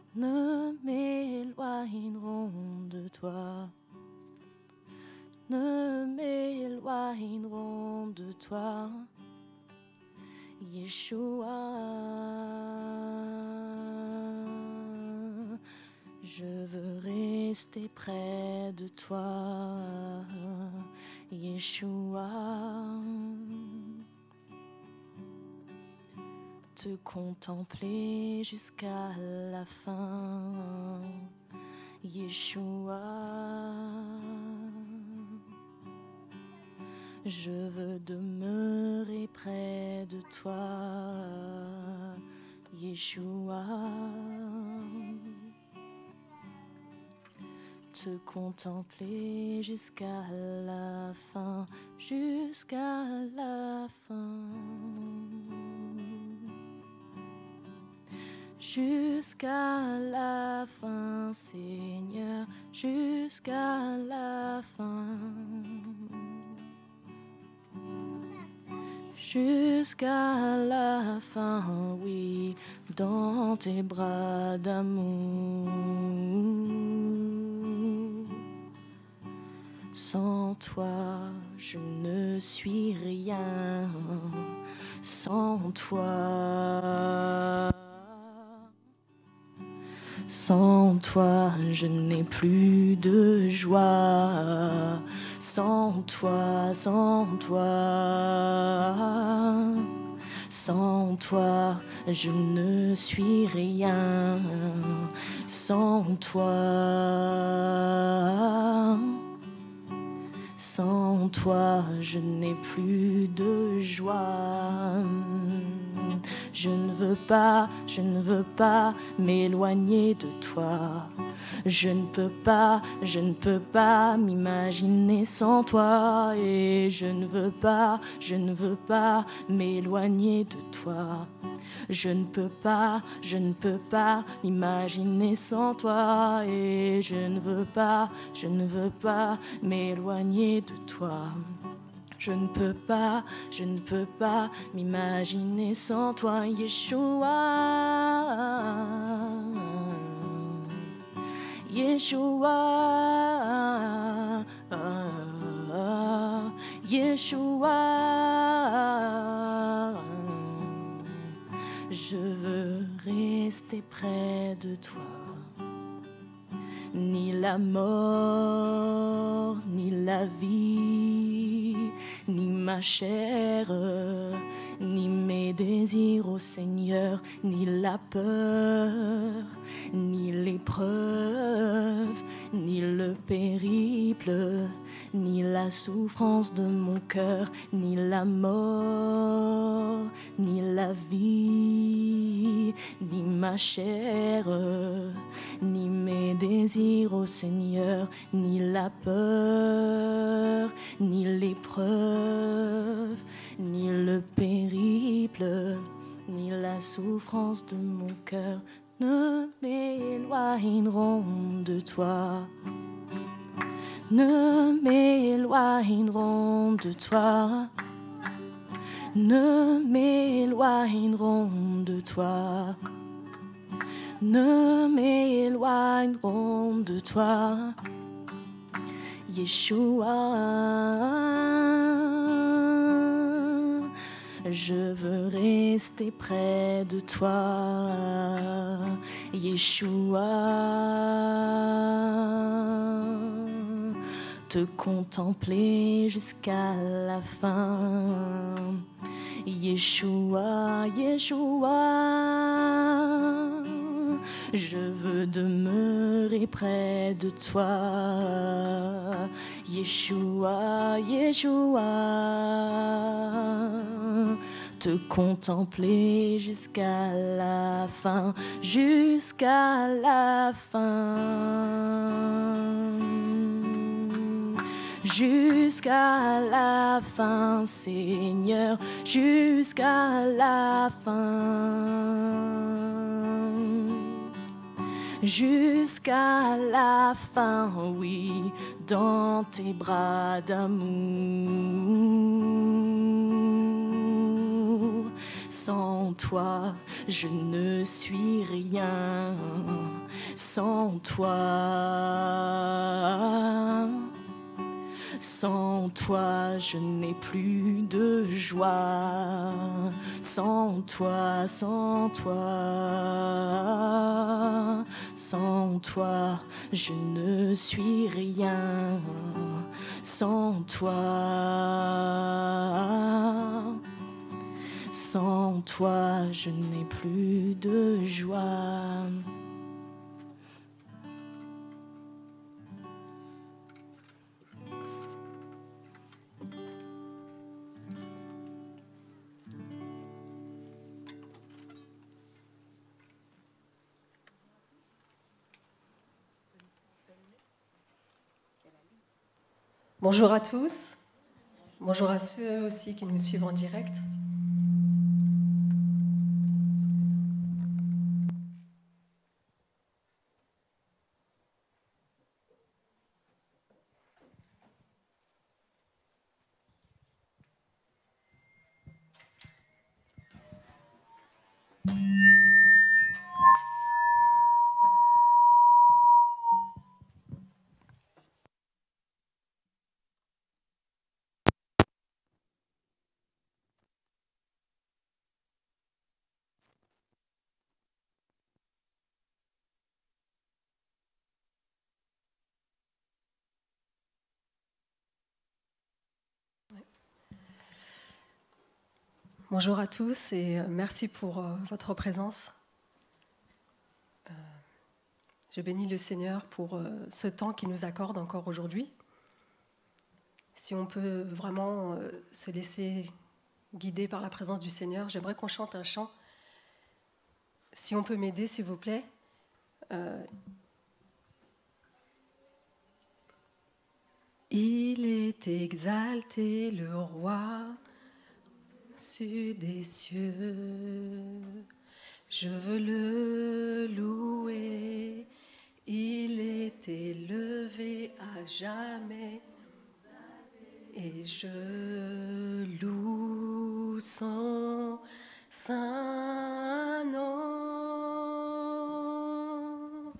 ne m'éloigneront de toi, ne m'éloigneront de toi, Yeshua. Je veux rester près de toi, Yeshua. Te contempler jusqu'à la fin, Yeshua. Je veux demeurer près de toi, Yeshua. Te contempler jusqu'à la fin, jusqu'à la fin. Jusqu'à la fin, Seigneur, jusqu'à la fin. Jusqu'à la fin, oui, dans tes bras d'amour. Sans toi, je ne suis rien. Sans toi. Sans toi, je n'ai plus de joie. Sans toi, sans toi. Sans toi, je ne suis rien. Sans toi. Sans toi, je n'ai plus de joie. Je ne veux pas m'éloigner de toi. Je ne peux pas m'imaginer sans toi. Et je ne veux pas m'éloigner de toi. Je ne peux pas m'imaginer sans toi. Et je ne veux pas m'éloigner de toi. Je ne peux pas m'imaginer sans toi, Yeshua. Yeshua. Yeshua. Je veux rester près de toi. Ni la mort, ni la vie, ni ma chair, ni mes désirs, ô Seigneur, ni la peur, ni l'épreuve, ni le périple, ni la souffrance de mon cœur, ni la mort, ni la vie, ni ma chair, ni mes désirs, ô Seigneur, ni la peur, ni l'épreuve, ni le périple, ni la souffrance de mon cœur ne m'éloigneront de toi. Ne m'éloigneront de toi. Ne m'éloigneront de toi. Ne m'éloigneront de toi, Yeshua. Je veux rester près de toi, Yeshua. Te contempler jusqu'à la fin, Yeshua, Yeshua. Je veux demeurer près de toi, Yeshua, Yeshua. Te contempler jusqu'à la fin, jusqu'à la fin. Jusqu'à la fin, Seigneur, jusqu'à la fin. Jusqu'à la fin, oui, dans tes bras d'amour. Sans toi, je ne suis rien. sans toi. Sans toi, je n'ai plus de joie. Sans toi, sans toi, sans toi, je ne suis rien. Sans toi, sans toi, je n'ai plus de joie. Bonjour à tous, bonjour à ceux aussi qui nous suivent en direct. Bonjour à tous et merci pour votre présence. Je bénis le Seigneur pour ce temps qu'il nous accorde encore aujourd'hui. Si on peut vraiment se laisser guider par la présence du Seigneur, j'aimerais qu'on chante un chant. Si on peut m'aider, s'il vous plaît. Il est exalté, le roi au-dessus des cieux. Je veux le louer. Il est élevé à jamais. Et je loue son saint nom.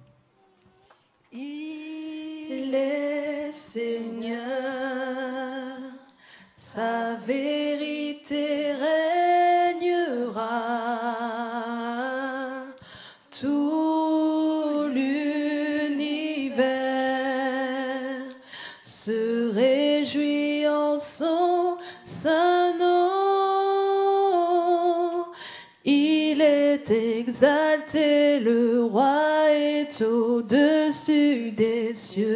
Il est Seigneur, sa vérité régnera. Tout l'univers se réjouit en son saint nom. Il est exalté, le roi est au-dessus des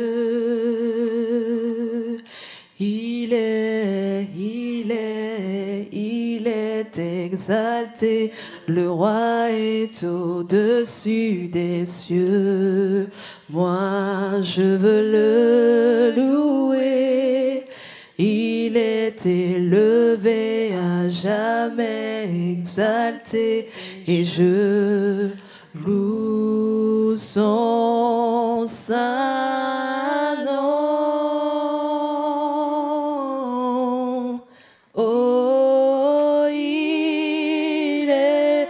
cieux. Il est exalté, le roi est au-dessus des cieux. Moi, je veux le louer. Il est élevé à jamais, exalté, et je loue son saint nom. Oh, il est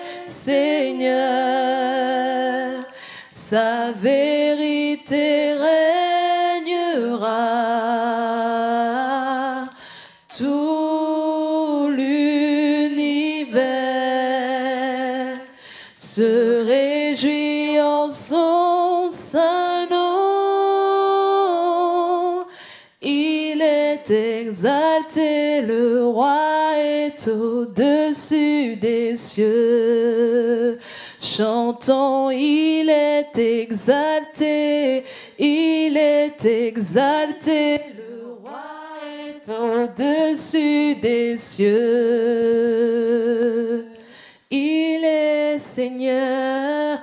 Seigneur, sa vérité régnera. Tout l'univers se réjouit en son saint nom. Il est exalté, le roi est au-dessus des cieux. Chantons, il est exalté, il est exalté, le roi est au-dessus des cieux. Il est Seigneur,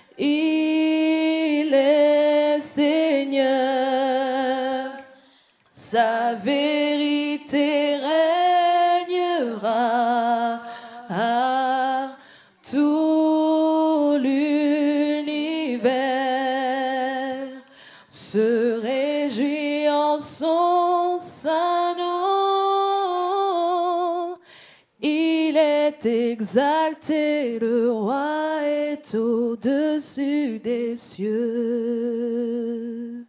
il est Seigneur, sa vérité régnera. Tout l'univers se réjouit en son saint nom. Il est exalté, le roi est au-dessus des cieux.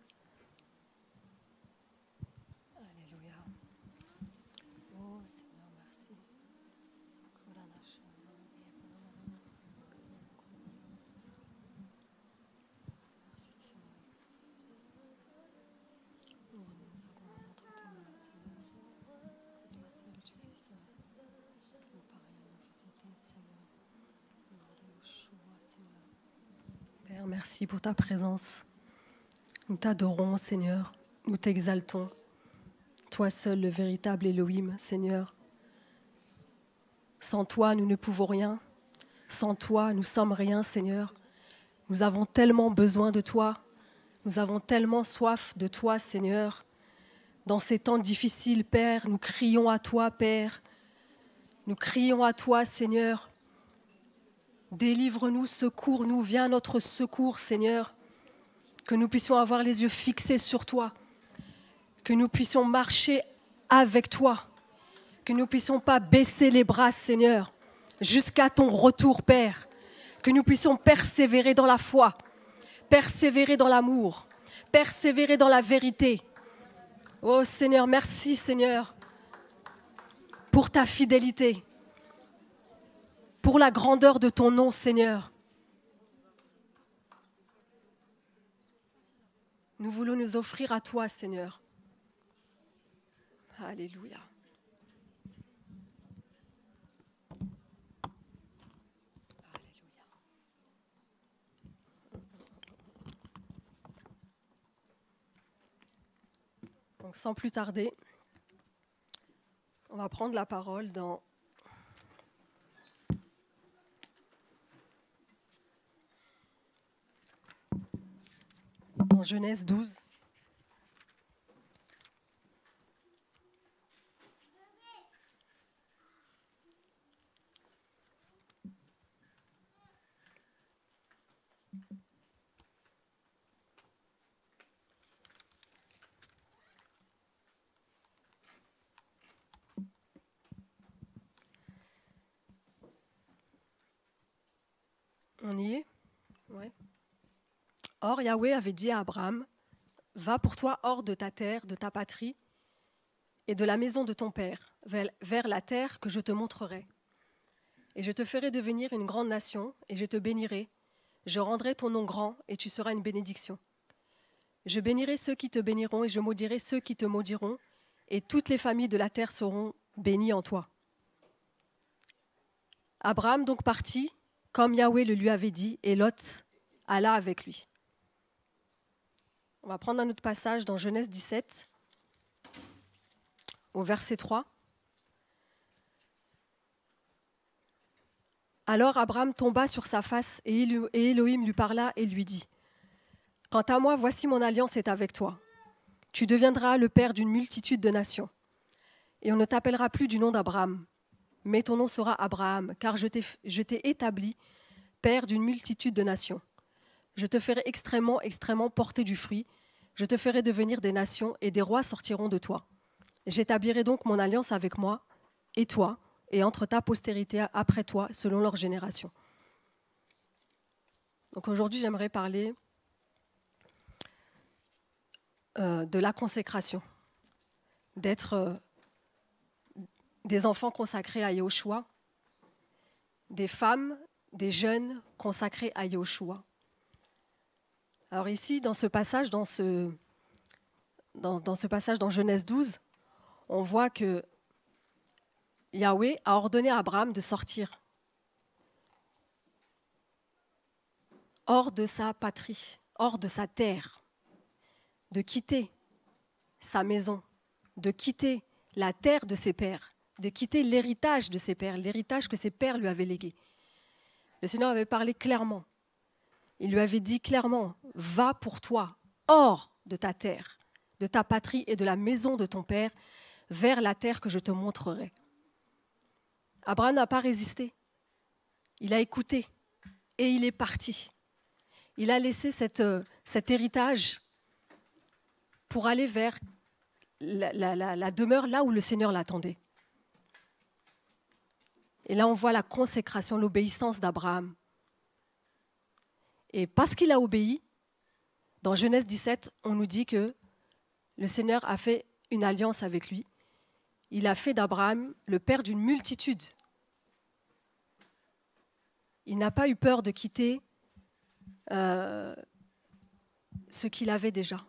Alléluia. Oh Seigneur, merci. Père, merci pour ta présence. Nous t'adorons, Seigneur. Nous t'exaltons. Toi seul, le véritable Elohim, Seigneur. Sans toi, nous ne pouvons rien. Sans toi, nous sommes rien, Seigneur. Nous avons tellement besoin de toi. Nous avons tellement soif de toi, Seigneur. Dans ces temps difficiles, Père, nous crions à toi, Père. Nous crions à toi, Seigneur. Délivre-nous, secours-nous, viens à notre secours, Seigneur. Que nous puissions avoir les yeux fixés sur toi. Que nous puissions marcher avec toi. Que nous ne puissions pas baisser les bras, Seigneur, jusqu'à ton retour, Père. Que nous puissions persévérer dans la foi, persévérer dans l'amour, persévérer dans la vérité. Oh Seigneur, merci Seigneur pour ta fidélité, pour la grandeur de ton nom, Seigneur. Nous voulons nous offrir à toi, Seigneur. Alléluia. Donc, sans plus tarder, on va prendre la parole dans Genèse 12. On y est ? Ouais. Or, Yahweh avait dit à Abraham, « Va pour toi hors de ta terre, de ta patrie et de la maison de ton père, vers la terre que je te montrerai. Et je te ferai devenir une grande nation, et je te bénirai. Je rendrai ton nom grand, et tu seras une bénédiction. Je bénirai ceux qui te béniront, et je maudirai ceux qui te maudiront, et toutes les familles de la terre seront bénies en toi. » Abraham donc partit, comme Yahweh le lui avait dit, et Lot alla avec lui. On va prendre un autre passage dans Genèse 17, au verset 3. Alors Abraham tomba sur sa face, et Elohim lui parla et lui dit, « Quant à moi, voici mon alliance est avec toi. Tu deviendras le père d'une multitude de nations. Et on ne t'appellera plus du nom d'Abraham, mais ton nom sera Abraham, car je t'ai établi père d'une multitude de nations. Je te ferai extrêmement, extrêmement porter du fruit. Je te ferai devenir des nations, et des rois sortiront de toi. J'établirai donc mon alliance avec moi et toi, et entre ta postérité après toi, selon leur génération. » Donc aujourd'hui, j'aimerais parler de la consécration, d'être des enfants consacrés à Yahushua, des femmes, des jeunes consacrés à Yahushua. Alors ici, dans ce passage, dans Genèse 12, on voit que Yahweh a ordonné à Abraham de sortir hors de sa patrie, hors de sa terre, de quitter sa maison, de quitter la terre de ses pères, de quitter l'héritage de ses pères, l'héritage que ses pères lui avaient légué. Le Seigneur avait parlé clairement. Il lui avait dit clairement, « Va pour toi, hors de ta terre, de ta patrie et de la maison de ton père, vers la terre que je te montrerai. » Abraham n'a pas résisté. Il a écouté et il est parti. Il a laissé cet héritage pour aller vers la demeure là où le Seigneur l'attendait. Et là, on voit la consécration, l'obéissance d'Abraham. Et parce qu'il a obéi, dans Genèse 17, on nous dit que le Seigneur a fait une alliance avec lui. Il a fait d'Abraham le père d'une multitude. Il n'a pas eu peur de quitter ce qu'il avait déjà.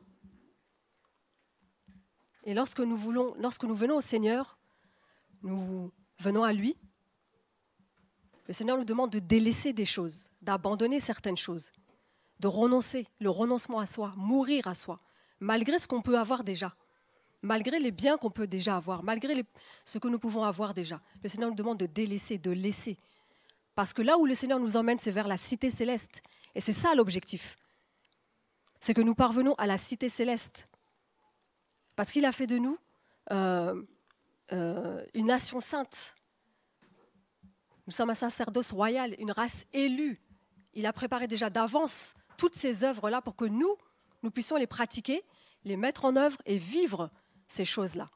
Et lorsque nous venons au Seigneur, nous venons à lui, le Seigneur nous demande de délaisser des choses, d'abandonner certaines choses, de renoncer, le renoncement à soi, mourir à soi, malgré ce qu'on peut avoir déjà, malgré les biens qu'on peut déjà avoir, malgré ce que nous pouvons avoir déjà. Le Seigneur nous demande de délaisser, de laisser. Parce que là où le Seigneur nous emmène, c'est vers la cité céleste. Et c'est ça l'objectif. C'est que nous parvenons à la cité céleste. Parce qu'il a fait de nous une nation sainte. Nous sommes un sacerdoce royal, une race élue. Il a préparé déjà d'avance toutes ces œuvres-là pour que nous puissions les pratiquer, les mettre en œuvre et vivre ces choses-là.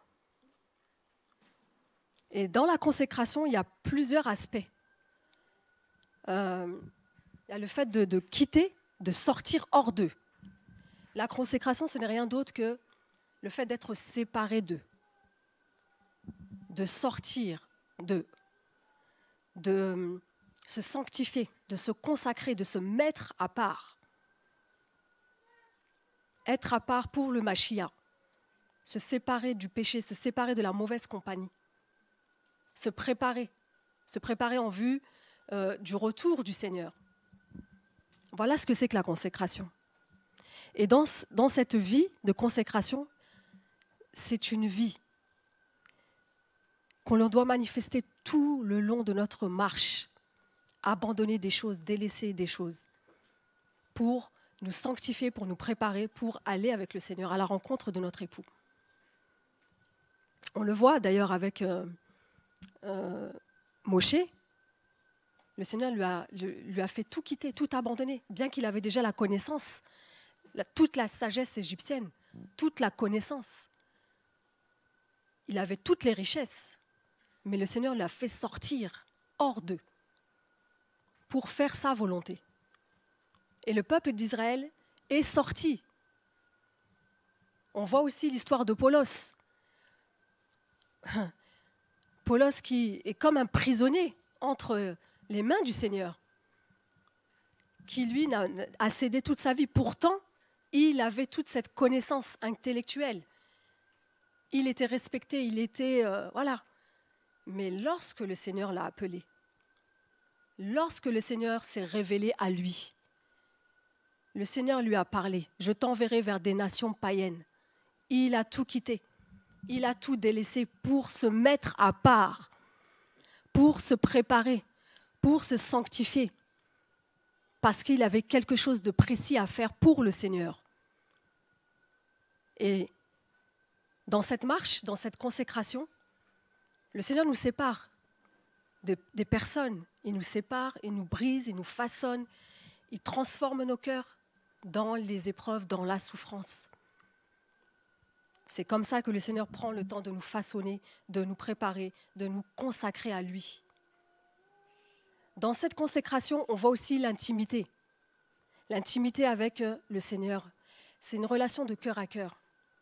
Et dans la consécration, il y a plusieurs aspects. Il y a le fait de quitter, de sortir hors d'eux. La consécration, ce n'est rien d'autre que le fait d'être séparé d'eux, de sortir d'eux, de se sanctifier, de se consacrer, de se mettre à part. Être à part pour le Mashiach, se séparer du péché, se séparer de la mauvaise compagnie, se préparer en vue du retour du Seigneur. Voilà ce que c'est que la consécration. Et dans cette vie de consécration, c'est une vie qu'on doit manifester tout le long de notre marche, abandonner des choses, délaisser des choses, pour nous sanctifier, pour nous préparer, pour aller avec le Seigneur à la rencontre de notre époux. On le voit d'ailleurs avec Moshe. Le Seigneur lui a fait tout quitter, tout abandonner, bien qu'il avait déjà la connaissance, toute la sagesse égyptienne, toute la connaissance. Il avait toutes les richesses, mais le Seigneur l'a fait sortir hors d'eux pour faire sa volonté. Et le peuple d'Israël est sorti. On voit aussi l'histoire de Paulos. Paulos qui est comme un prisonnier entre les mains du Seigneur, qui lui a cédé toute sa vie. Pourtant, il avait toute cette connaissance intellectuelle. Il était respecté, il était... voilà. Mais lorsque le Seigneur l'a appelé, lorsque le Seigneur s'est révélé à lui, le Seigneur lui a parlé, je t'enverrai vers des nations païennes. Il a tout quitté, il a tout délaissé pour se mettre à part, pour se préparer, pour se sanctifier, parce qu'il avait quelque chose de précis à faire pour le Seigneur. Et dans cette marche, dans cette consécration, le Seigneur nous sépare des personnes. Il nous sépare, il nous brise, il nous façonne, il transforme nos cœurs dans les épreuves, dans la souffrance. C'est comme ça que le Seigneur prend le temps de nous façonner, de nous préparer, de nous consacrer à lui. Dans cette consécration, on voit aussi l'intimité. L'intimité avec le Seigneur, c'est une relation de cœur à cœur.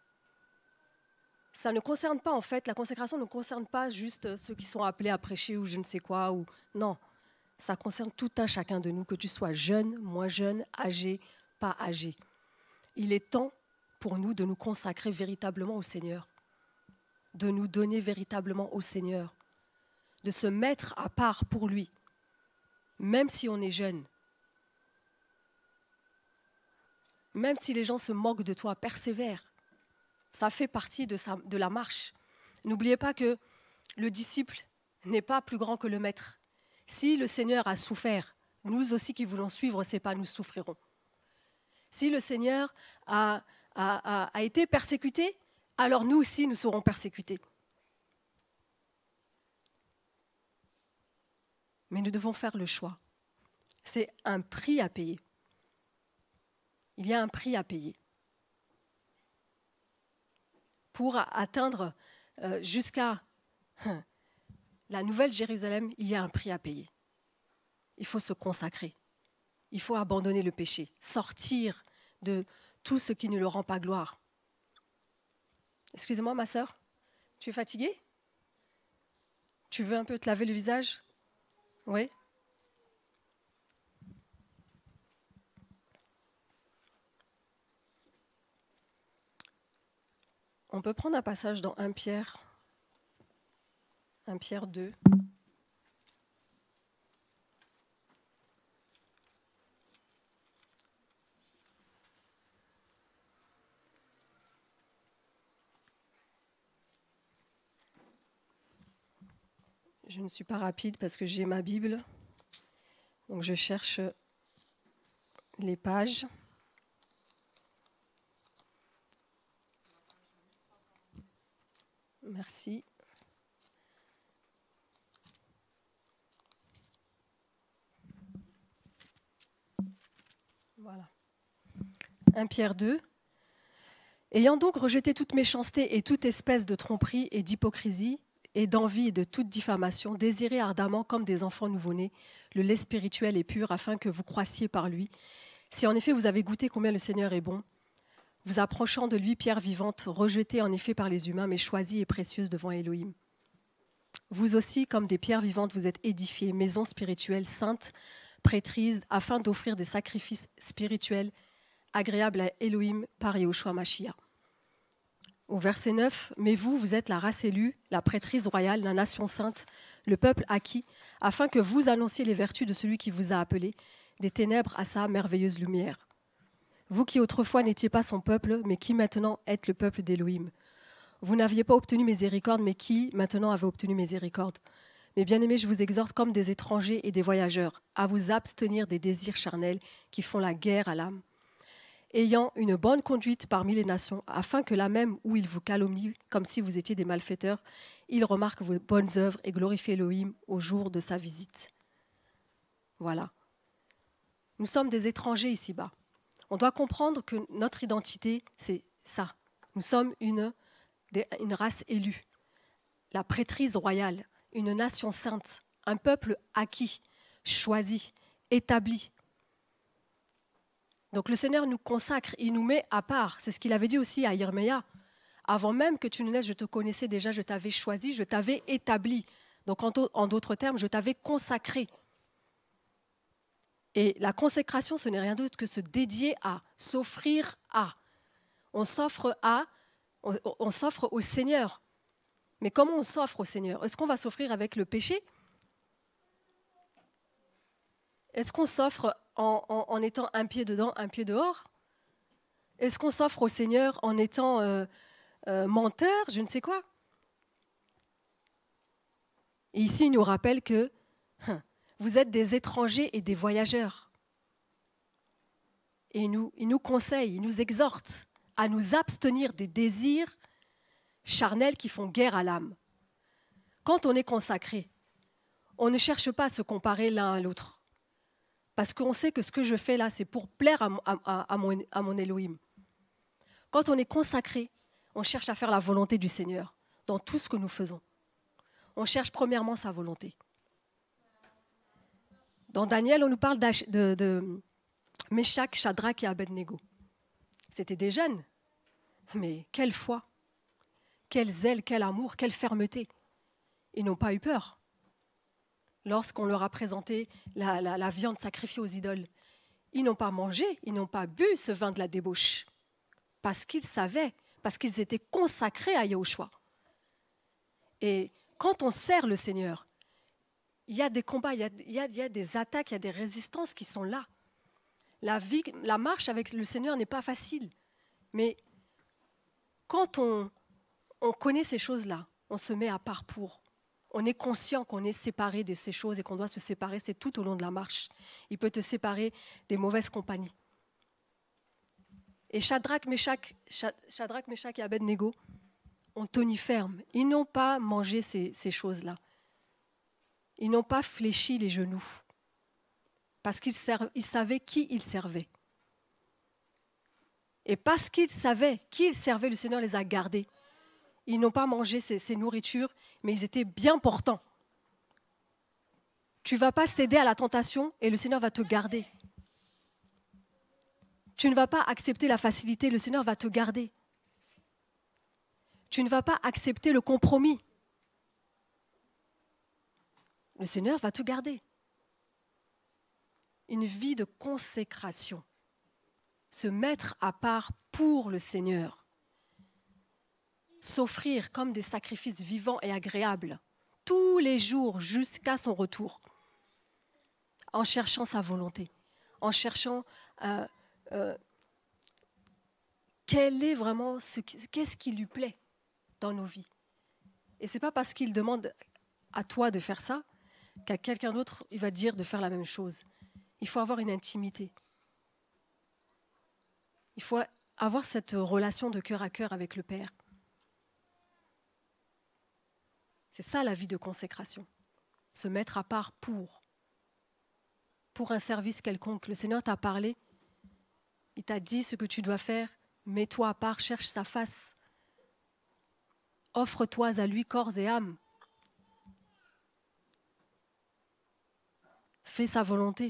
Ça ne concerne pas, en fait, la consécration ne concerne pas juste ceux qui sont appelés à prêcher ou je ne sais quoi. Non, ça concerne tout un chacun de nous, que tu sois jeune, moins jeune, âgé, pas âgé. Il est temps pour nous de nous consacrer véritablement au Seigneur, de nous donner véritablement au Seigneur, de se mettre à part pour lui, même si on est jeune. Même si les gens se moquent de toi, persévère. Ça fait partie de la marche. N'oubliez pas que le disciple n'est pas plus grand que le maître. Si le Seigneur a souffert, nous aussi qui voulons suivre ses pas, nous souffrirons. Si le Seigneur a été persécuté, alors nous aussi nous serons persécutés. Mais nous devons faire le choix. C'est un prix à payer. Il y a un prix à payer. Pour atteindre jusqu'à la Nouvelle Jérusalem, il y a un prix à payer. Il faut se consacrer. Il faut abandonner le péché, sortir de tout ce qui ne le rend pas gloire. Excusez-moi, ma sœur, tu es fatiguée? Tu veux un peu te laver le visage? Oui? On peut prendre un passage dans 1 Pierre 2. Je ne suis pas rapide parce que j'ai ma Bible. Donc je cherche les pages. Merci. Voilà. 1 Pierre 2. Ayant donc rejeté toute méchanceté et toute espèce de tromperie et d'hypocrisie et d'envie et de toute diffamation, désirez ardemment comme des enfants nouveau-nés le lait spirituel et pur afin que vous croissiez par lui. Si en effet vous avez goûté combien le Seigneur est bon, vous approchant de lui, pierre vivante, rejetée en effet par les humains, mais choisie et précieuse devant Elohim. Vous aussi, comme des pierres vivantes, vous êtes édifiés, maison spirituelle, sainte, prêtrise, afin d'offrir des sacrifices spirituels agréables à Elohim par Yahushua Mashiach. Au verset 9, « Mais vous, vous êtes la race élue, la prêtrise royale, la nation sainte, le peuple acquis, afin que vous annonciez les vertus de celui qui vous a appelé, des ténèbres à sa merveilleuse lumière. Vous qui autrefois n'étiez pas son peuple, mais qui maintenant êtes le peuple d'Elohim. Vous n'aviez pas obtenu miséricorde, mais qui maintenant avez obtenu miséricorde. Mais bien-aimés, je vous exhorte comme des étrangers et des voyageurs, à vous abstenir des désirs charnels qui font la guerre à l'âme, ayant une bonne conduite parmi les nations, afin que là même où ils vous calomnient, comme si vous étiez des malfaiteurs, ils remarquent vos bonnes œuvres et glorifient Elohim au jour de sa visite. » Voilà. Nous sommes des étrangers ici-bas. On doit comprendre que notre identité, c'est ça. Nous sommes une race élue, la prêtrise royale, une nation sainte, un peuple acquis, choisi, établi. Donc le Seigneur nous consacre, il nous met à part. C'est ce qu'il avait dit aussi à Yerméia. Avant même que tu ne naisses, je te connaissais déjà, je t'avais choisi, je t'avais établi. Donc en d'autres termes, je t'avais consacré. Et la consécration, ce n'est rien d'autre que se dédier à, s'offrir à. On s'offre au Seigneur. Mais comment on s'offre au Seigneur? Est-ce qu'on va s'offrir avec le péché? Est-ce qu'on s'offre en étant un pied dedans, un pied dehors? Est-ce qu'on s'offre au Seigneur en étant menteur, je ne sais quoi? Et ici, il nous rappelle que vous êtes des étrangers et des voyageurs. Et il nous conseille, il nous exhorte à nous abstenir des désirs charnels qui font guerre à l'âme. Quand on est consacré, on ne cherche pas à se comparer l'un à l'autre. Parce qu'on sait que ce que je fais là, c'est pour plaire à mon Elohim. Quand on est consacré, on cherche à faire la volonté du Seigneur dans tout ce que nous faisons. On cherche premièrement sa volonté. Dans Daniel, on nous parle de Méshach, Shadrach et Abednego. C'était des jeunes, mais quelle foi, quel zèle, quel amour, quelle fermeté. Ils n'ont pas eu peur. Lorsqu'on leur a présenté la viande sacrifiée aux idoles, ils n'ont pas mangé, ils n'ont pas bu ce vin de la débauche, parce qu'ils savaient, parce qu'ils étaient consacrés à Yahushua. Et quand on sert le Seigneur, il y a des combats, il y a des attaques, il y a des résistances qui sont là. La marche avec le Seigneur n'est pas facile, mais quand on connaît ces choses-là, on se met à part pour. On est conscient qu'on est séparé de ces choses et qu'on doit se séparer, c'est tout au long de la marche. Il peut te séparer des mauvaises compagnies. Et Shadrach, Méshach et Abednego ont tenu ferme. Ils n'ont pas mangé ces choses-là. Ils n'ont pas fléchi les genoux parce qu'ils savaient qui ils servaient. Et parce qu'ils savaient qui ils servaient, le Seigneur les a gardés. Ils n'ont pas mangé ces nourritures, mais ils étaient bien portants. Tu ne vas pas céder à la tentation et le Seigneur va te garder. Tu ne vas pas accepter la facilité, le Seigneur va te garder. Tu ne vas pas accepter le compromis. Le Seigneur va te garder. Une vie de consécration. Se mettre à part pour le Seigneur. S'offrir comme des sacrifices vivants et agréables, tous les jours jusqu'à son retour, en cherchant sa volonté, en cherchant quel est vraiment qu'est-ce qui lui plaît dans nos vies. Et ce n'est pas parce qu'il demande à toi de faire ça qu'à quelqu'un d'autre, il va dire de faire la même chose. Il faut avoir une intimité. Il faut avoir cette relation de cœur à cœur avec le Père. C'est ça la vie de consécration. Se mettre à part pour un service quelconque. Le Seigneur t'a parlé, il t'a dit ce que tu dois faire, mets-toi à part, cherche sa face. Offre-toi à lui corps et âme. Fais sa volonté.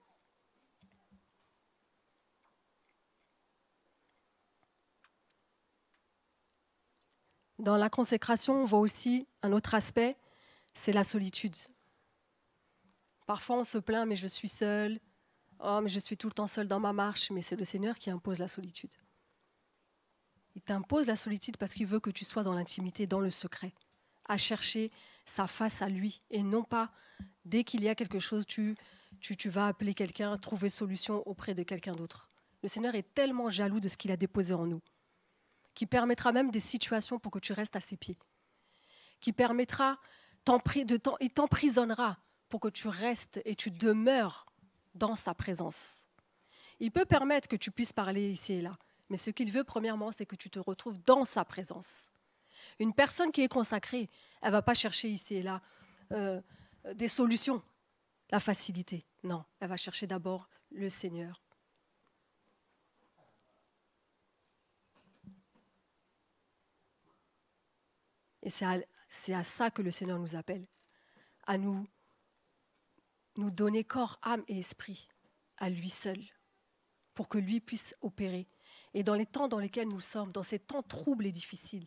Dans la consécration, on voit aussi un autre aspect, c'est la solitude. Parfois, on se plaint, mais je suis seule. Oh, mais je suis tout le temps seule dans ma marche. Mais c'est le Seigneur qui impose la solitude. Il t'impose la solitude parce qu'il veut que tu sois dans l'intimité, dans le secret, à chercher sa face à lui. Et non pas, dès qu'il y a quelque chose, tu vas appeler quelqu'un, trouver solution auprès de quelqu'un d'autre. Le Seigneur est tellement jaloux de ce qu'il a déposé en nous, qui permettra même des situations pour que tu restes à ses pieds, qui permettra, il t'emprisonnera pour que tu restes et tu demeures dans sa présence. Il peut permettre que tu puisses parler ici et là, mais ce qu'il veut premièrement, c'est que tu te retrouves dans sa présence. Une personne qui est consacrée, elle ne va pas chercher ici et là des solutions, la facilité. Non, elle va chercher d'abord le Seigneur. Et c'est à ça que le Seigneur nous appelle, à nous donner corps, âme et esprit à lui seul, pour que lui puisse opérer. Et dans les temps dans lesquels nous sommes, dans ces temps troubles et difficiles,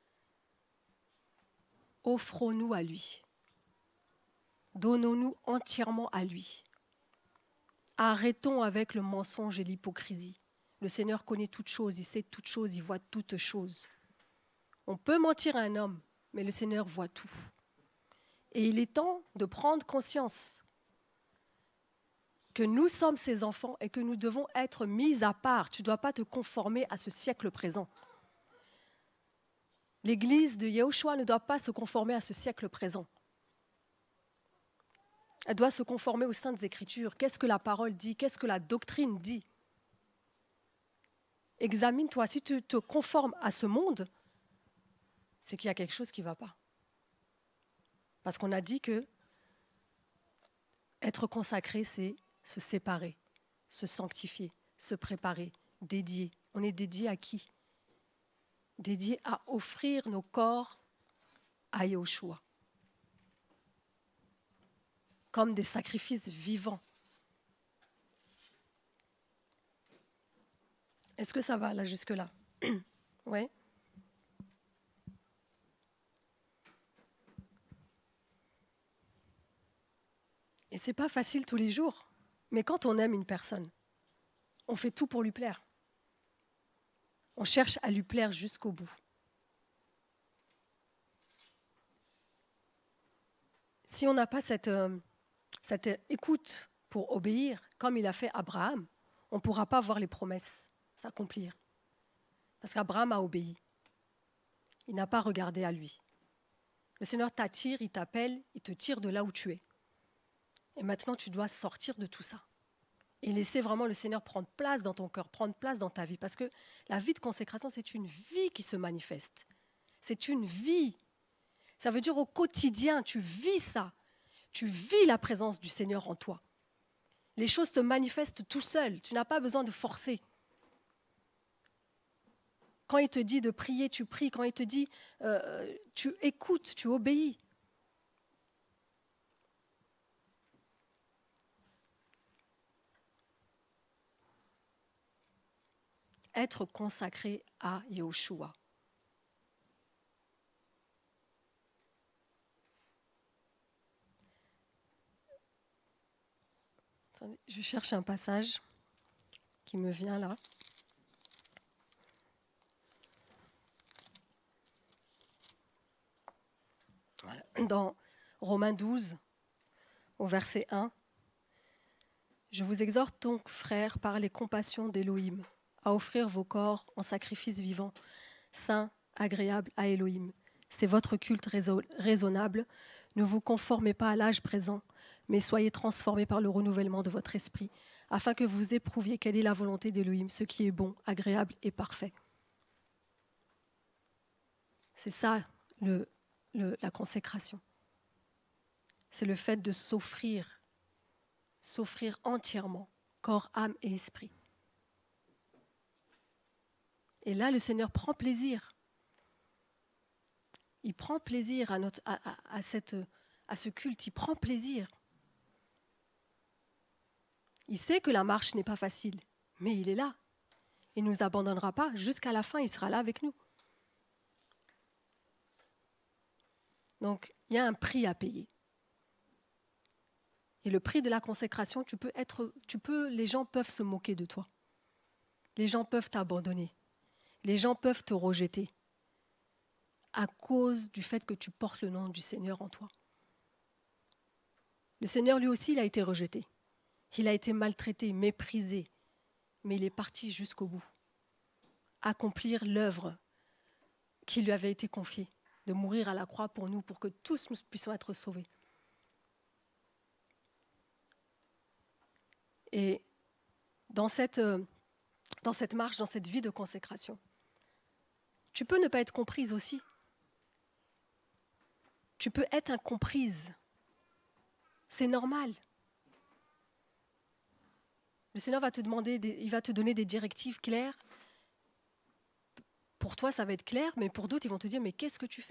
offrons-nous à lui. Donnons-nous entièrement à lui. Arrêtons avec le mensonge et l'hypocrisie. Le Seigneur connaît toutes choses, il sait toutes choses, il voit toutes choses. On peut mentir à un homme, mais le Seigneur voit tout. Et il est temps de prendre conscience que nous sommes ses enfants et que nous devons être mis à part. Tu ne dois pas te conformer à ce siècle présent. L'Église de Yahushua ne doit pas se conformer à ce siècle présent. Elle doit se conformer aux Saintes Écritures. Qu'est-ce que la parole dit? Qu'est-ce que la doctrine dit? Examine-toi. Si tu te conformes à ce monde, c'est qu'il y a quelque chose qui ne va pas. Parce qu'on a dit que être consacré, c'est se séparer, se sanctifier, se préparer, dédier. On est dédié à qui? Dédié à offrir nos corps à Yahushua, comme des sacrifices vivants. Est-ce que ça va là jusque-là? Oui. Et ce n'est pas facile tous les jours. Mais quand on aime une personne, on fait tout pour lui plaire. On cherche à lui plaire jusqu'au bout. Si on n'a pas cette écoute pour obéir, comme il a fait Abraham, on ne pourra pas voir les promesses s'accomplir. Parce qu'Abraham a obéi. Il n'a pas regardé à lui. Le Seigneur t'attire, il t'appelle, il te tire de là où tu es. Et maintenant, tu dois sortir de tout ça. Et laisser vraiment le Seigneur prendre place dans ton cœur, prendre place dans ta vie. Parce que la vie de consécration, c'est une vie qui se manifeste. C'est une vie. Ça veut dire au quotidien, tu vis ça. Tu vis la présence du Seigneur en toi. Les choses se manifestent tout seul. Tu n'as pas besoin de forcer. Quand il te dit de prier, tu pries. Quand il te dit, tu écoutes, tu obéis. être consacré à Yahushua. Attendez, je cherche un passage qui me vient là. Voilà. Dans Romains 12, au verset 1, « Je vous exhorte donc, frères, par les compassions d'Élohim, à offrir vos corps en sacrifice vivant, saint, agréable à Élohim. C'est votre culte raisonnable. Ne vous conformez pas à l'âge présent, mais soyez transformés par le renouvellement de votre esprit, afin que vous éprouviez quelle est la volonté d'Élohim, ce qui est bon, agréable et parfait. » C'est ça la consécration. C'est le fait de s'offrir entièrement, corps, âme et esprit. Et là, le Seigneur prend plaisir. Il prend plaisir à ce culte, il prend plaisir. Il sait que la marche n'est pas facile, mais il est là. Il ne nous abandonnera pas. Jusqu'à la fin, il sera là avec nous. Donc, il y a un prix à payer. Et le prix de la consécration, les gens peuvent se moquer de toi. Les gens peuvent t'abandonner. Les gens peuvent te rejeter à cause du fait que tu portes le nom du Seigneur en toi. Le Seigneur, lui aussi, il a été rejeté. Il a été maltraité, méprisé, mais il est parti jusqu'au bout. Accomplir l'œuvre qui lui avait été confiée, de mourir à la croix pour nous, pour que tous nous puissions être sauvés. Et dans cette marche, dans cette vie de consécration, tu peux ne pas être comprise aussi. Tu peux être incomprise. C'est normal. Le Seigneur va te donner des directives claires. Pour toi, ça va être clair, mais pour d'autres, ils vont te dire, mais qu'est-ce que tu fais ?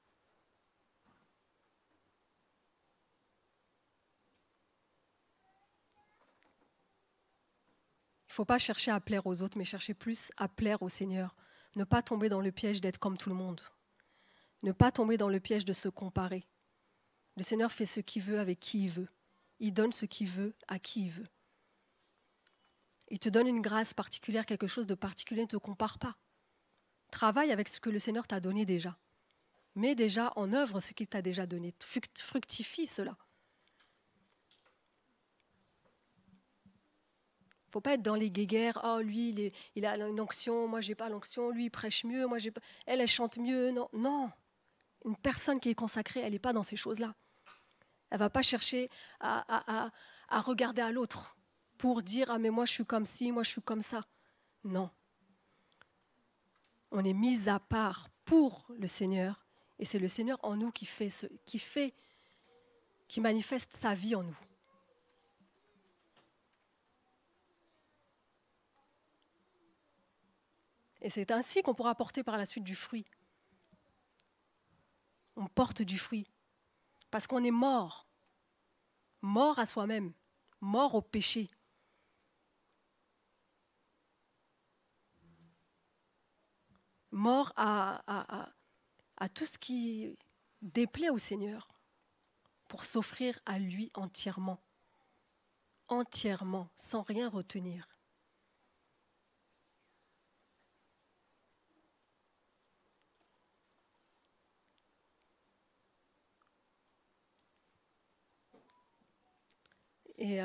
Il ne faut pas chercher à plaire aux autres, mais chercher plus à plaire au Seigneur. Ne pas tomber dans le piège d'être comme tout le monde. Ne pas tomber dans le piège de se comparer. Le Seigneur fait ce qu'il veut avec qui il veut. Il donne ce qu'il veut à qui il veut. Il te donne une grâce particulière, quelque chose de particulier, ne te compare pas. Travaille avec ce que le Seigneur t'a donné déjà. Mets déjà en œuvre ce qu'il t'a déjà donné. Fructifie cela. Il ne faut pas être dans les guéguerres. Oh, lui, il a une onction, moi, je n'ai pas l'onction. Lui, il prêche mieux, moi, j'ai pas... elle chante mieux. Non, non. Une personne qui est consacrée, elle n'est pas dans ces choses-là. Elle ne va pas chercher à regarder à l'autre pour dire « Ah, mais moi, je suis comme ci, moi, je suis comme ça. » Non. On est mis à part pour le Seigneur. Et c'est le Seigneur en nous qui manifeste sa vie en nous. Et c'est ainsi qu'on pourra porter par la suite du fruit. On porte du fruit. Parce qu'on est mort. Mort à soi-même. Mort au péché. Mort à tout ce qui déplaît au Seigneur. Pour s'offrir à lui entièrement. Entièrement, sans rien retenir. Et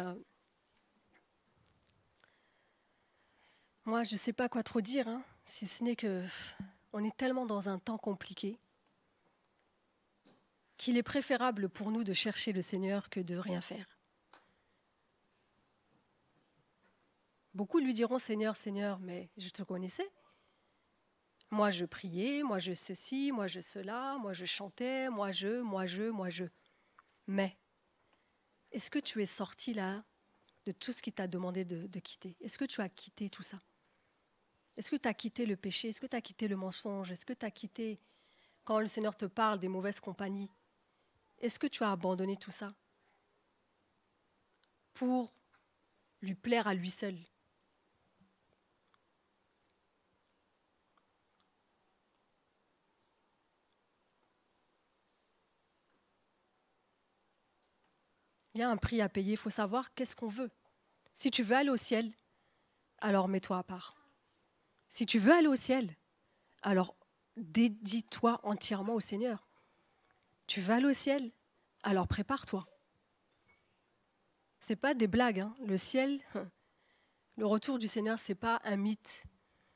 moi, je ne sais pas quoi trop dire, si ce n'est qu'on est tellement dans un temps compliqué qu'il est préférable pour nous de chercher le Seigneur que de rien faire. Beaucoup lui diront « Seigneur, Seigneur », mais je te connaissais. Moi, je priais, moi, je ceci, moi, je cela, moi, je chantais, moi, je. Mais est-ce que tu es sorti là de tout ce qu'il t'a demandé de quitter ? Est-ce que tu as quitté tout ça ? Est-ce que tu as quitté le péché ? Est-ce que tu as quitté le mensonge ? Est-ce que tu as quitté, quand le Seigneur te parle, des mauvaises compagnies ? Est-ce que tu as abandonné tout ça pour lui plaire à lui seul ? Il y a un prix à payer, il faut savoir qu'est-ce qu'on veut. Si tu veux aller au ciel, alors mets-toi à part. Si tu veux aller au ciel, alors dédie-toi entièrement au Seigneur. Tu veux aller au ciel, alors prépare-toi. Ce n'est pas des blagues, hein. Le ciel, le retour du Seigneur, ce n'est pas un mythe.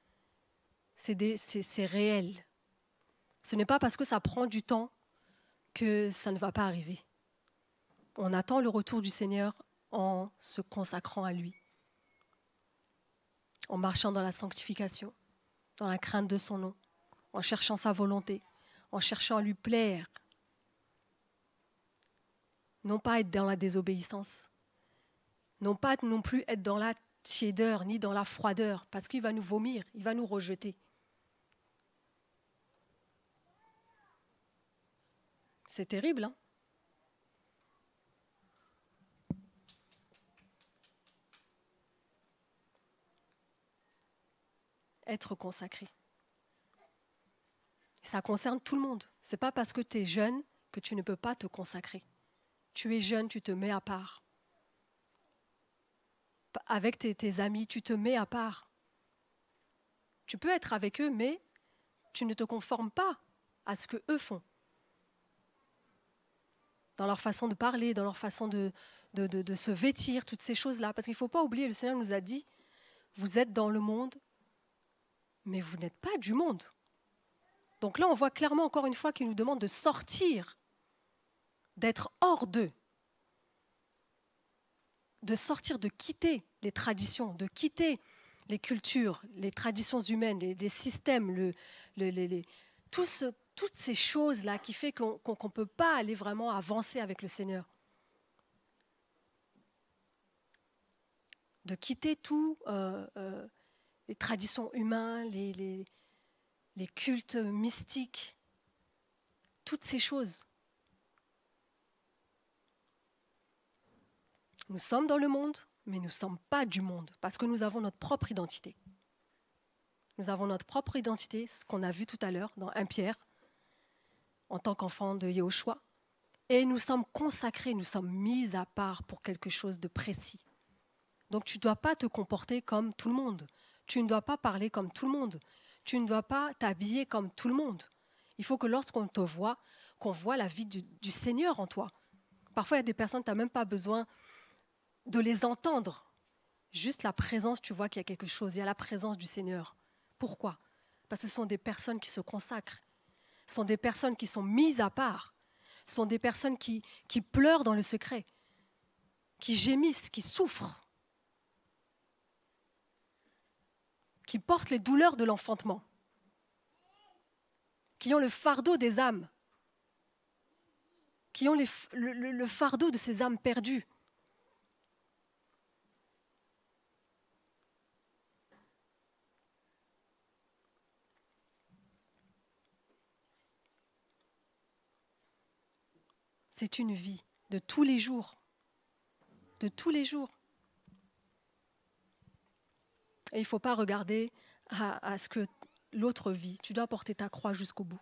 C'est réel. Ce n'est pas parce que ça prend du temps que ça ne va pas arriver. On attend le retour du Seigneur en se consacrant à lui, en marchant dans la sanctification, dans la crainte de son nom, en cherchant sa volonté, en cherchant à lui plaire. Non pas être dans la désobéissance, non pas non plus être dans la tiédeur ni dans la froideur, parce qu'il va nous vomir, il va nous rejeter. C'est terrible, hein? Être consacré. Ça concerne tout le monde. Ce n'est pas parce que tu es jeune que tu ne peux pas te consacrer. Tu es jeune, tu te mets à part. Avec tes amis, tu te mets à part. Tu peux être avec eux, mais tu ne te conformes pas à ce qu'eux font. Dans leur façon de parler, dans leur façon de se vêtir, toutes ces choses-là. Parce qu'il ne faut pas oublier, le Seigneur nous a dit, vous êtes dans le monde, mais vous n'êtes pas du monde. Donc là, on voit clairement encore une fois qu'il nous demande de sortir, d'être hors d'eux, de sortir, de quitter les traditions, de quitter les cultures, les traditions humaines, les systèmes, toutes ces choses-là qui font qu'on ne peut pas aller vraiment avancer avec le Seigneur. De quitter tout les traditions humaines, les cultes mystiques, toutes ces choses. Nous sommes dans le monde, mais nous ne sommes pas du monde, parce que nous avons notre propre identité. Nous avons notre propre identité, ce qu'on a vu tout à l'heure dans 1 Pierre, en tant qu'enfant de Yahushua. Et nous sommes consacrés, nous sommes mis à part pour quelque chose de précis. Donc tu ne dois pas te comporter comme tout le monde. Tu ne dois pas parler comme tout le monde. Tu ne dois pas t'habiller comme tout le monde. Il faut que lorsqu'on te voit, qu'on voit la vie du Seigneur en toi. Parfois, il y a des personnes, tu n'as même pas besoin de les entendre. Juste la présence, tu vois qu'il y a quelque chose. Il y a la présence du Seigneur. Pourquoi? Parce que ce sont des personnes qui se consacrent. Ce sont des personnes qui sont mises à part. Ce sont des personnes qui pleurent dans le secret, qui gémissent, qui souffrent, qui portent les douleurs de l'enfantement, qui ont le fardeau des âmes, qui ont le fardeau de ces âmes perdues. C'est une vie de tous les jours. De tous les jours. Et il ne faut pas regarder à ce que l'autre vit. Tu dois porter ta croix jusqu'au bout.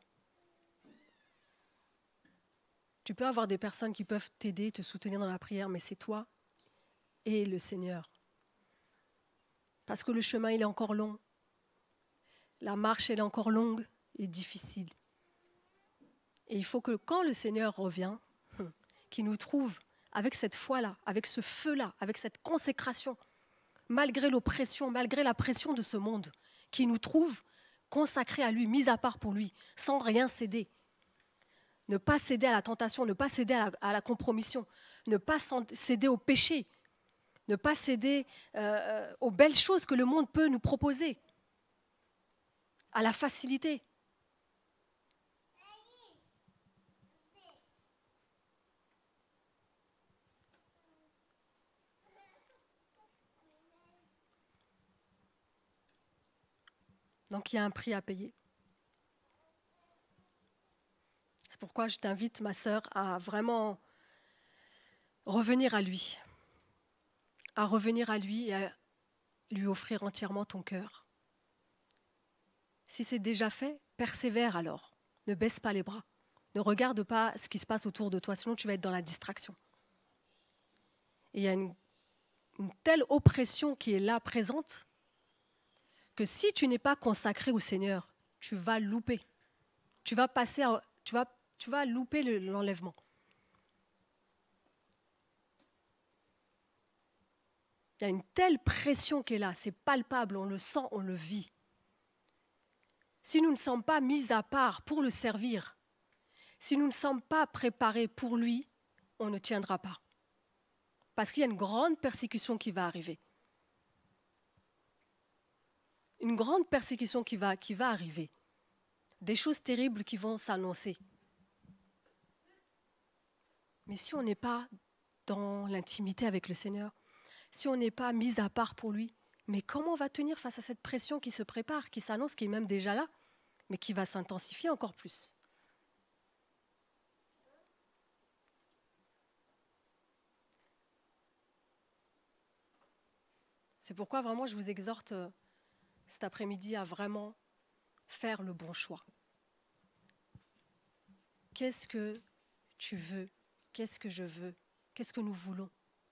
Tu peux avoir des personnes qui peuvent t'aider, te soutenir dans la prière, mais c'est toi et le Seigneur. Parce que le chemin, il est encore long. La marche, elle est encore longue et difficile. Et il faut que quand le Seigneur revient, qu'il nous trouve avec cette foi-là, avec ce feu-là, avec cette consécration, malgré l'oppression, malgré la pression de ce monde, qu'il nous trouve consacrés à lui, mis à part pour lui, sans rien céder. Ne pas céder à la tentation, ne pas céder à la compromission, ne pas céder au péché, ne pas céder aux belles choses que le monde peut nous proposer, à la facilité. Donc il y a un prix à payer. C'est pourquoi je t'invite, ma sœur, à vraiment revenir à lui et à lui offrir entièrement ton cœur. Si c'est déjà fait, persévère alors. Ne baisse pas les bras. Ne regarde pas ce qui se passe autour de toi, sinon tu vas être dans la distraction. Et il y a une telle oppression qui est là présente que si tu n'es pas consacré au Seigneur, tu vas louper. Tu vas louper l'enlèvement. Il y a une telle pression qui est là, c'est palpable, on le sent, on le vit. Si nous ne sommes pas mis à part pour le servir, si nous ne sommes pas préparés pour lui, on ne tiendra pas. Parce qu'il y a une grande persécution qui va arriver. Une grande persécution qui va arriver. Des choses terribles qui vont s'annoncer. Mais si on n'est pas dans l'intimité avec le Seigneur, si on n'est pas mis à part pour lui, mais comment on va tenir face à cette pression qui se prépare, qui s'annonce, qui est même déjà là, mais qui va s'intensifier encore plus? C'est pourquoi vraiment je vous exhorte cet après-midi à vraiment faire le bon choix. Qu'est-ce que tu veux? Qu'est-ce que je veux? Qu'est-ce que nous voulons?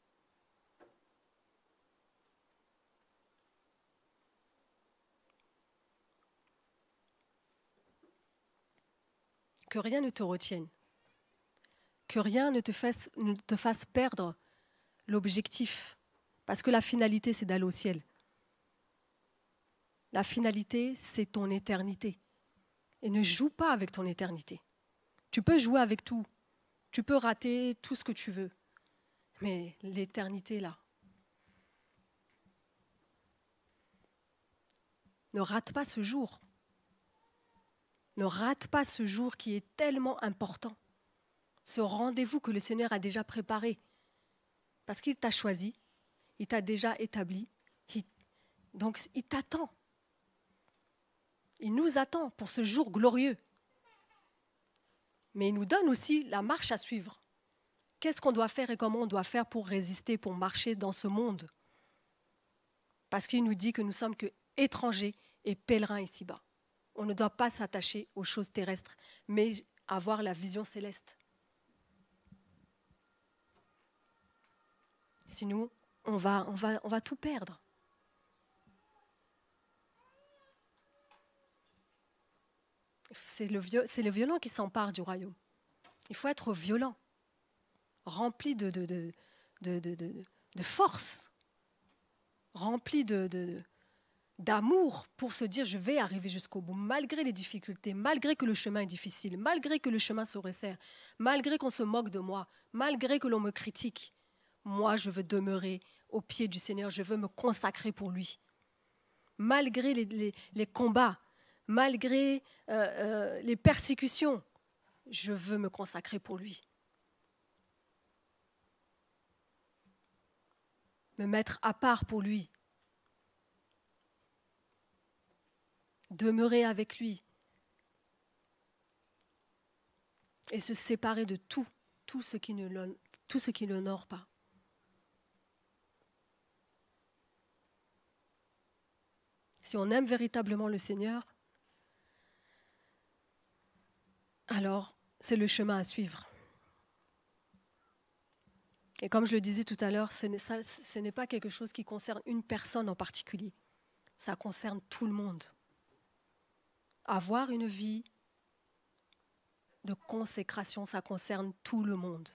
Que rien ne te retienne. Que rien ne te fasse perdre l'objectif. Parce que la finalité, c'est d'aller au ciel. La finalité, c'est ton éternité. Et ne joue pas avec ton éternité. Tu peux jouer avec tout. Tu peux rater tout ce que tu veux. Mais l'éternité, là. Ne rate pas ce jour. Ne rate pas ce jour qui est tellement important. Ce rendez-vous que le Seigneur a déjà préparé. Parce qu'il t'a choisi. Il t'a déjà établi. Donc, il t'attend. Il nous attend pour ce jour glorieux. Mais il nous donne aussi la marche à suivre. Qu'est-ce qu'on doit faire et comment on doit faire pour résister, pour marcher dans ce monde? Parce qu'il nous dit que nous sommes que étrangers et pèlerins ici-bas. On ne doit pas s'attacher aux choses terrestres, mais avoir la vision céleste. Sinon, on va tout perdre. C'est le violent qui s'empare du royaume. Il faut être violent, rempli de force, rempli d'amour pour se dire je vais arriver jusqu'au bout, malgré les difficultés, malgré que le chemin est difficile, malgré que le chemin se resserre, malgré qu'on se moque de moi, malgré que l'on me critique. Moi, je veux demeurer au pied du Seigneur, je veux me consacrer pour lui. Malgré les combats, malgré les persécutions, je veux me consacrer pour lui. Me mettre à part pour lui. Demeurer avec lui. Et se séparer de tout ce qui ne l'honore pas. Si on aime véritablement le Seigneur, alors c'est le chemin à suivre. Et comme je le disais tout à l'heure, ce n'est pas quelque chose qui concerne une personne en particulier. Ça concerne tout le monde. Avoir une vie de consécration, ça concerne tout le monde.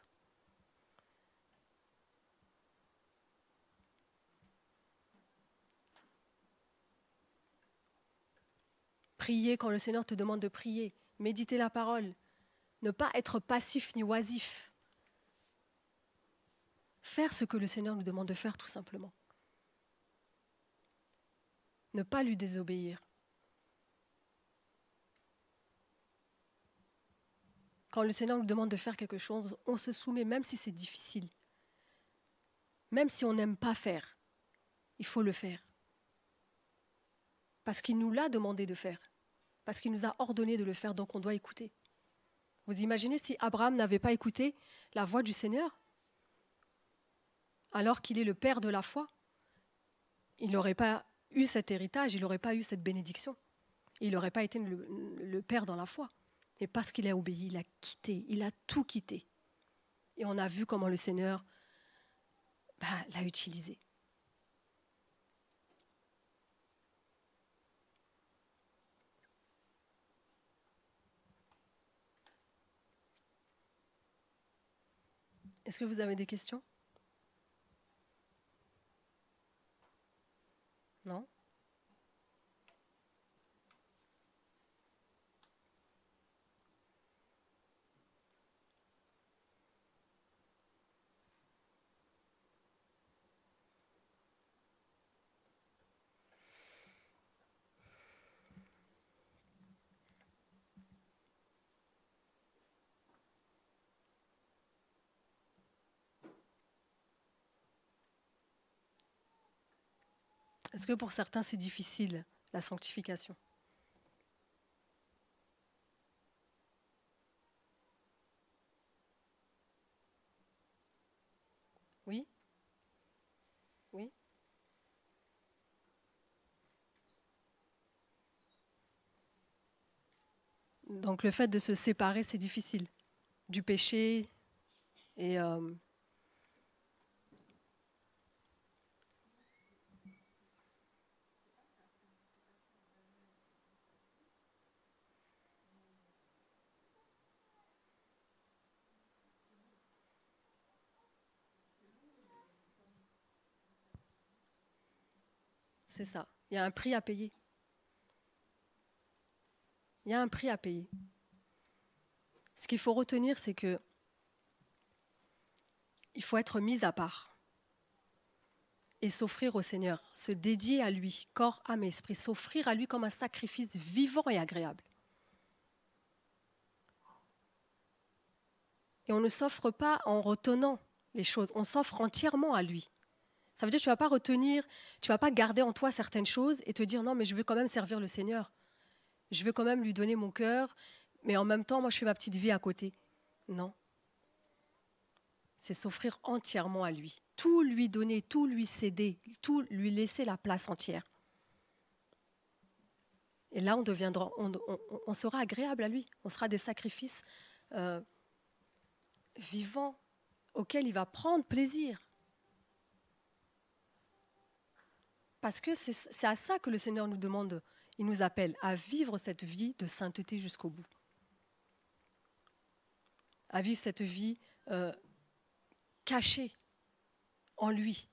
Prier quand le Seigneur te demande de prier, méditer la parole, ne pas être passif ni oisif. Faire ce que le Seigneur nous demande de faire tout simplement. Ne pas lui désobéir. Quand le Seigneur nous demande de faire quelque chose, on se soumet même si c'est difficile. Même si on n'aime pas faire, il faut le faire. Parce qu'il nous l'a demandé de faire. Parce qu'il nous a ordonné de le faire, donc on doit écouter. Vous imaginez si Abraham n'avait pas écouté la voix du Seigneur, alors qu'il est le père de la foi, il n'aurait pas eu cet héritage, il n'aurait pas eu cette bénédiction. Il n'aurait pas été le père dans la foi. Et parce qu'il a obéi, il a quitté, il a tout quitté. Et on a vu comment le Seigneur l'a utilisé. Est-ce que vous avez des questions? Non? Est-ce que pour certains, c'est difficile, la sanctification? Oui? Oui? Donc le fait de se séparer, c'est difficile du péché et c'est ça. Il y a un prix à payer. Il y a un prix à payer. Ce qu'il faut retenir, c'est que il faut être mis à part et s'offrir au Seigneur, se dédier à lui, corps, âme et esprit, s'offrir à lui comme un sacrifice vivant et agréable. Et on ne s'offre pas en retenant les choses, on s'offre entièrement à lui. Ça veut dire que tu ne vas pas retenir, tu ne vas pas garder en toi certaines choses et te dire non, mais je veux quand même servir le Seigneur. Je veux quand même lui donner mon cœur, mais en même temps, moi, je fais ma petite vie à côté. Non. C'est s'offrir entièrement à lui. Tout lui donner, tout lui céder, tout lui laisser la place entière. Et là, on sera agréable à lui. On sera des sacrifices vivants auxquels il va prendre plaisir. Parce que c'est à ça que le Seigneur nous demande, il nous appelle à vivre cette vie de sainteté jusqu'au bout. À vivre cette vie cachée en lui.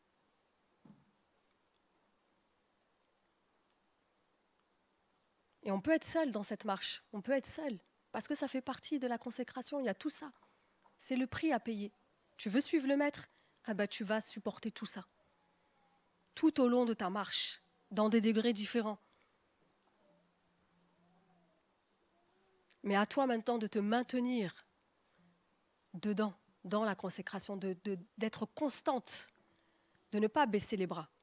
Et on peut être seul dans cette marche, on peut être seul, parce que ça fait partie de la consécration, il y a tout ça. C'est le prix à payer. Tu veux suivre le Maître? Tu vas supporter tout ça. Tout au long de ta marche, dans des degrés différents. Mais à toi maintenant de te maintenir dedans, dans la consécration, d'être constante, de ne pas baisser les bras.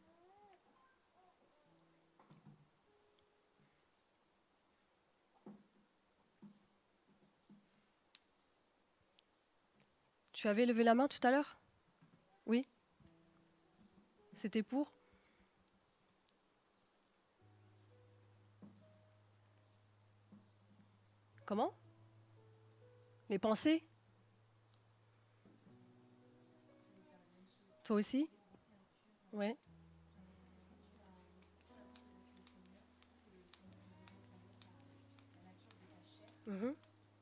Tu avais levé la main tout à l'heure? Oui? C'était pour? Comment? Les pensées? Toi aussi? Oui. Mm-hmm.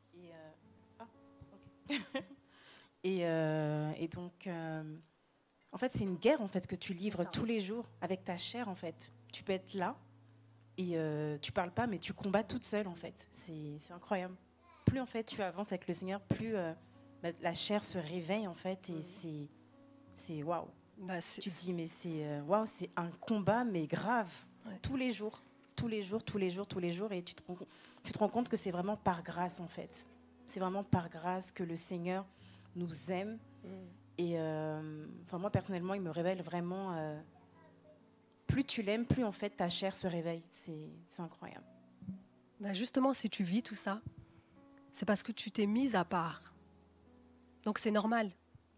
Et donc, en fait, c'est une guerre en fait, que tu livres tous les jours avec ta chair. En fait. Tu peux être là et tu ne parles pas, mais tu combats toute seule. En fait. C'est incroyable. Plus en fait, tu avances avec le Seigneur, plus la chair se réveille. En fait, et c'est waouh. Tu te dis, mais c'est waouh, c'est un combat, mais grave. Ouais. Tous les jours. Et tu te rends compte que c'est vraiment par grâce, en fait. C'est vraiment par grâce que le Seigneur nous aime. Et moi, personnellement, il me révèle vraiment... plus tu l'aimes, plus en fait ta chair se réveille. C'est incroyable. Justement, si tu vis tout ça, c'est parce que tu t'es mise à part. Donc c'est normal.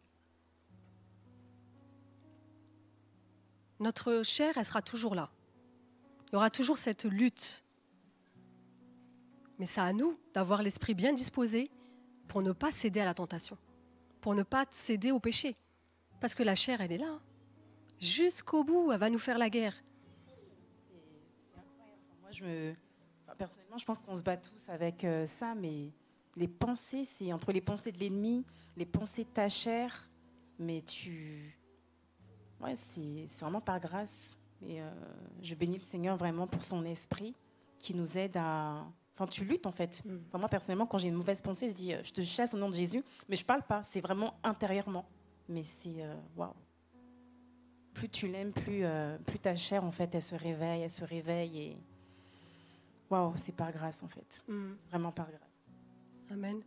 Notre chair, elle sera toujours là. Il y aura toujours cette lutte. Mais c'est à nous d'avoir l'esprit bien disposé pour ne pas céder à la tentation, pour ne pas céder au péché. Parce que la chair, elle est là. Hein. Jusqu'au bout, elle va nous faire la guerre. C'est incroyable. Personnellement, je pense qu'on se bat tous avec ça, mais les pensées, c'est entre les pensées de l'ennemi, les pensées de ta chair, mais ouais, c'est vraiment par grâce. Et je bénis le Seigneur vraiment pour son esprit qui nous aide à... Enfin, tu luttes en fait. Enfin, moi, personnellement, quand j'ai une mauvaise pensée, je dis je te chasse au nom de Jésus, mais je parle pas, c'est vraiment intérieurement. Mais c'est... waouh. Plus tu l'aimes, plus ta chair, en fait, elle se réveille et... Waouh, c'est par grâce en fait. Vraiment par grâce. Amen.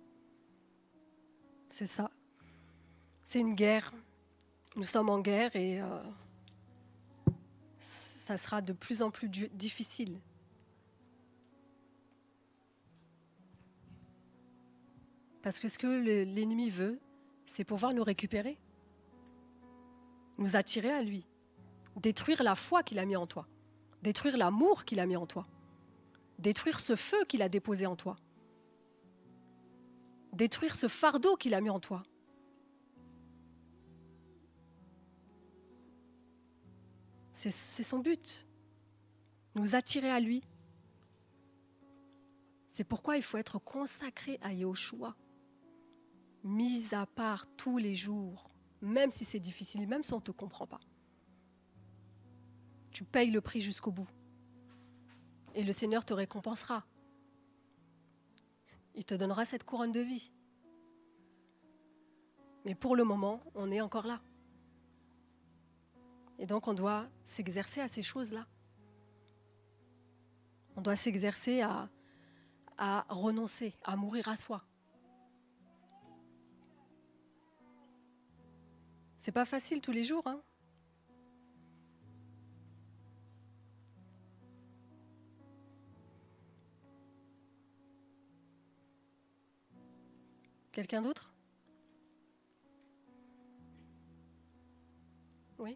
C'est ça. C'est une guerre. Nous sommes en guerre et ça sera de plus en plus difficile. Parce que ce que l'ennemi veut, c'est pouvoir nous récupérer, nous attirer à lui, détruire la foi qu'il a mis en toi, détruire l'amour qu'il a mis en toi, détruire ce feu qu'il a déposé en toi, détruire ce fardeau qu'il a mis en toi. C'est son but, nous attirer à lui. C'est pourquoi il faut être consacré à Yahushua, mis à part tous les jours, même si c'est difficile, même si on ne te comprend pas. Tu payes le prix jusqu'au bout. Et le Seigneur te récompensera. Il te donnera cette couronne de vie. Mais pour le moment, on est encore là. Et donc on doit s'exercer à ces choses-là. On doit s'exercer à renoncer, à mourir à soi. C'est pas facile tous les jours, hein. Quelqu'un d'autre? Oui.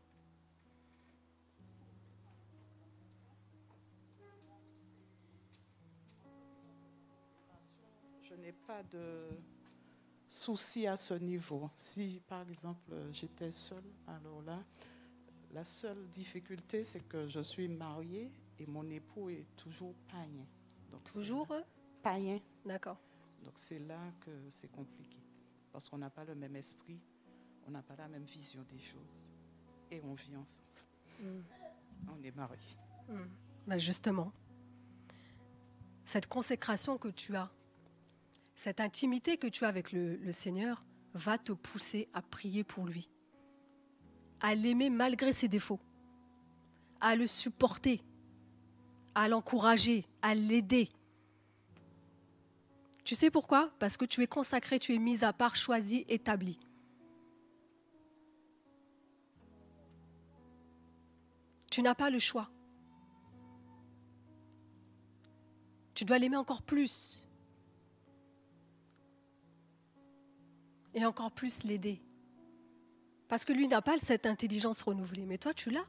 Je n'ai pas de souci à ce niveau. Si, par exemple, j'étais seule, alors là, la seule difficulté, c'est que je suis mariée et mon époux est toujours païen. Donc, toujours païen. D'accord. Donc, c'est là que c'est compliqué. Parce qu'on n'a pas le même esprit, on n'a pas la même vision des choses. Et on vit ensemble. On est mariés. Ben justement, cette consécration que tu as, cette intimité que tu as avec le Seigneur va te pousser à prier pour lui, à l'aimer malgré ses défauts, à le supporter, à l'encourager, à l'aider. Tu sais pourquoi? Parce que tu es consacré, tu es mis à part, choisi, établi. Tu n'as pas le choix. Tu dois l'aimer encore plus. Et encore plus l'aider. Parce que lui n'a pas cette intelligence renouvelée, mais toi tu l'as.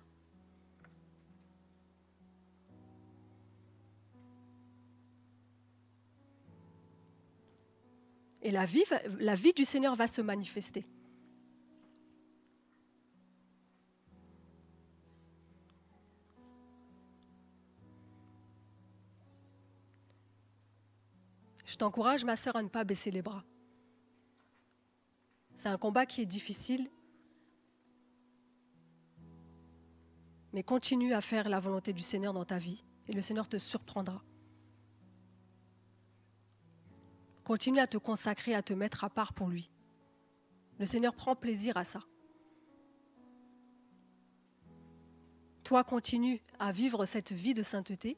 Et la vie du Seigneur va se manifester. Je t'encourage, ma sœur, à ne pas baisser les bras. C'est un combat qui est difficile, mais continue à faire la volonté du Seigneur dans ta vie et le Seigneur te surprendra. Continue à te consacrer, à te mettre à part pour lui. Le Seigneur prend plaisir à ça. Toi, continue à vivre cette vie de sainteté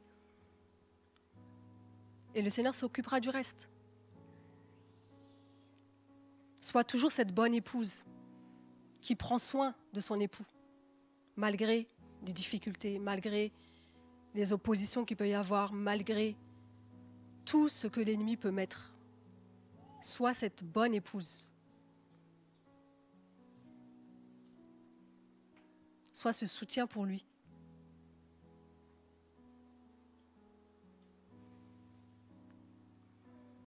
et le Seigneur s'occupera du reste. Sois toujours cette bonne épouse qui prend soin de son époux, malgré les difficultés, malgré les oppositions qu'il peut y avoir, malgré tout ce que l'ennemi peut mettre. Sois cette bonne épouse. Sois ce soutien pour lui.